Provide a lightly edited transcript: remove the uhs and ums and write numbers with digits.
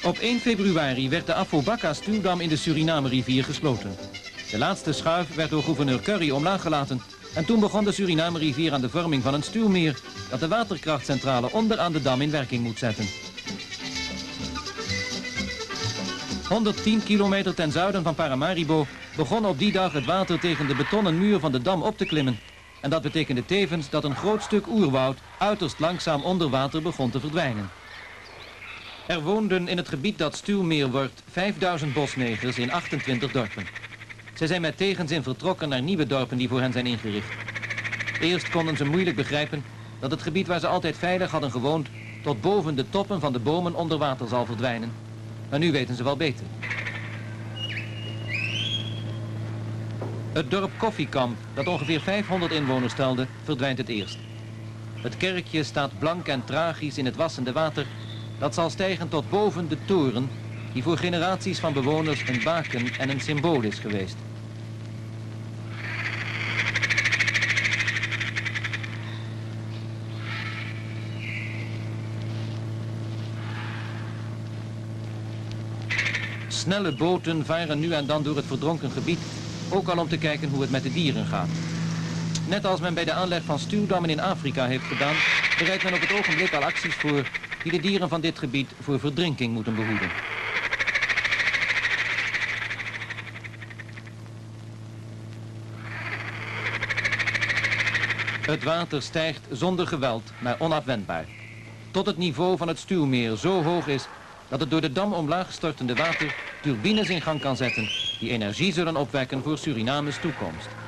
Op 1 februari werd de Afobakka-stuwdam in de Suriname-rivier gesloten. De laatste schuif werd door gouverneur Curry omlaag gelaten en toen begon de Suriname-rivier aan de vorming van een stuwmeer dat de waterkrachtcentrale onderaan de dam in werking moet zetten. 110 kilometer ten zuiden van Paramaribo begon op die dag het water tegen de betonnen muur van de dam op te klimmen. En dat betekende tevens dat een groot stuk oerwoud uiterst langzaam onder water begon te verdwijnen. Er woonden in het gebied dat stuwmeer wordt 5000 bosnegers in 28 dorpen. Zij zijn met tegenzin vertrokken naar nieuwe dorpen die voor hen zijn ingericht. Eerst konden ze moeilijk begrijpen dat het gebied waar ze altijd veilig hadden gewoond tot boven de toppen van de bomen onder water zal verdwijnen. Maar nu weten ze wel beter. Het dorp Koffiekamp, dat ongeveer 500 inwoners telde, verdwijnt het eerst. Het kerkje staat blank en tragisch in het wassende water. Dat zal stijgen tot boven de toren, die voor generaties van bewoners een baken en een symbool is geweest. Snelle boten varen nu en dan door het verdronken gebied, ook al om te kijken hoe het met de dieren gaat. Net als men bij de aanleg van stuwdammen in Afrika heeft gedaan, bereidt men op het ogenblik al acties voor die de dieren van dit gebied voor verdrinking moeten behoeden. Het water stijgt zonder geweld, maar onafwendbaar. Tot het niveau van het stuwmeer zo hoog is dat het door de dam omlaag stortende water turbines in gang kan zetten die energie zullen opwekken voor Surinames toekomst.